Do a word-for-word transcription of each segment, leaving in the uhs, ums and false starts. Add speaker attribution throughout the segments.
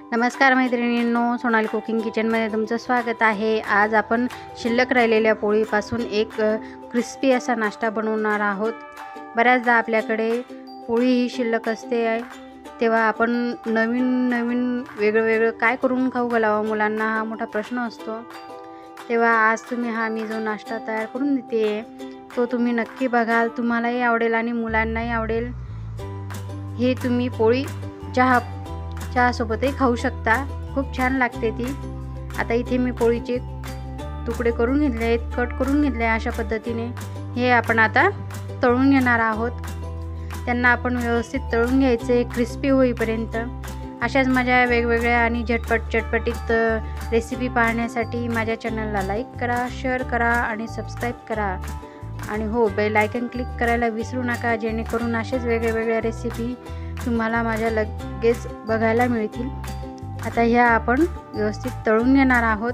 Speaker 1: नमस्कार मैत्रिणींनो, सोनाली कुकिंग किचनमध्ये तुमचं स्वागत आहे। आज आपण शिल्लक राहिलेल्या पोळीपासून एक क्रिस्पी असा नाश्ता बनवणार आहोत। बऱ्याचदा आपल्याकडे पोळी ही शिल्लक असते, तेव्हा आपण नवीन नवीन वेगळं वेगळं काय करून खाऊ घालावं मुलांना हा मोठा प्रश्न असतो। तेव्हा आज तुम्ही हा मी जो नाश्ता तयार करून देते तो तुम्ही नक्की बघाल, तुम्हालाही आवडेल आणि मुलांनाही आवडेल। हे तुम्ही पोळी चहा चहासोबतही खाऊ शकता, खूप छान लागते ती। आता इथे मी पोळीचे तुकडे करून घेतले आहेत, कट करून घेतले अशा पद्धतीने। हे आपण आता तळून घेणार आहोत। त्यांना आपण व्यवस्थित तळून घ्यायचे क्रिस्पी होईपर्यंत। अशाच माझ्या वेगवेगळ्या आणि झटपट चटपटीत रेसिपी पाहण्यासाठी माझ्या चॅनलला लाईक करा, शेअर करा आणि सबस्क्राईब करा। आणि हो, बेल आयकॉन क्लिक करायला विसरू नका, जेणेकरून असेच वेगवेगळ्या रेसिपी तुम्हाला माझ्या लगेच बघायला मिळतील। आता ह्या आपण व्यवस्थित तळून घेणार आहोत।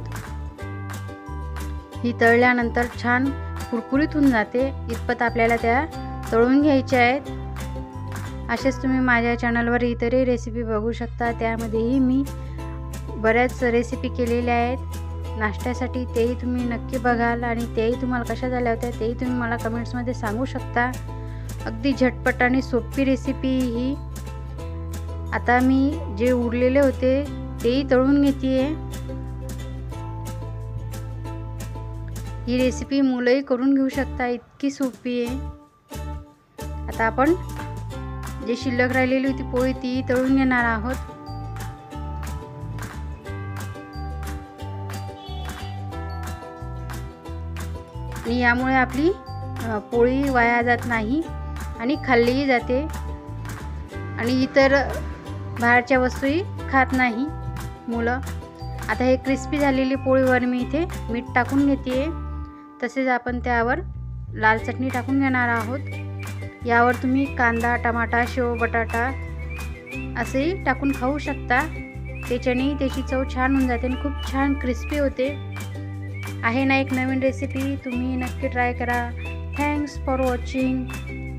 Speaker 1: ही तळल्यानंतर छान कुरकुरीत होऊन जाते, इतपत आपल्याला त्या तळून घ्यायच्या आहेत। असेच तुम्ही माझ्या चॅनलवर इतरही रेसिपी बघू शकता, त्यामध्येही मी बऱ्याच रेसिपी केलेल्या आहेत नाश्त्यासाठी, तेही तुम्ही नक्की बघाल आणि तेही तुम्हाला कशा झाल्या होत्या तेही तुम्ही मला कमेंट्समध्ये सांगू शकता। अगदी झटपट आणि सोपी रेसिपी ही। आता मी जे उरलेले होते तेही तळून घेते। ही रेसिपी मुलंही करून घेऊ शकता, इतकी सोपी आहे। आता आपण जे शिल्लक राहिलेली होती पोळी ती तळून घेणार आहोत। आणि यामुळे आपली पोळी वाया जात नाही आणि खाल्लीही जाते आणि इतर बाहेरच्या वस्तूही खात नाही मुलं। आता हे क्रिस्पी झालेली पोळीवर मी इथे मीठ टाकून घेते, तसेच आपण त्यावर लाल चटणी टाकून घेणार आहोत। यावर तुम्ही कांदा, टमाटा, शेव, बटाटा असेही टाकून खाऊ शकता, त्याच्याने त्याची चव छान होऊन जाते आणि खूप छान क्रिस्पी होते। आहे ना एक नवीन रेसिपी, तुम्ही नक्की ट्राय करा। Thanks for watching.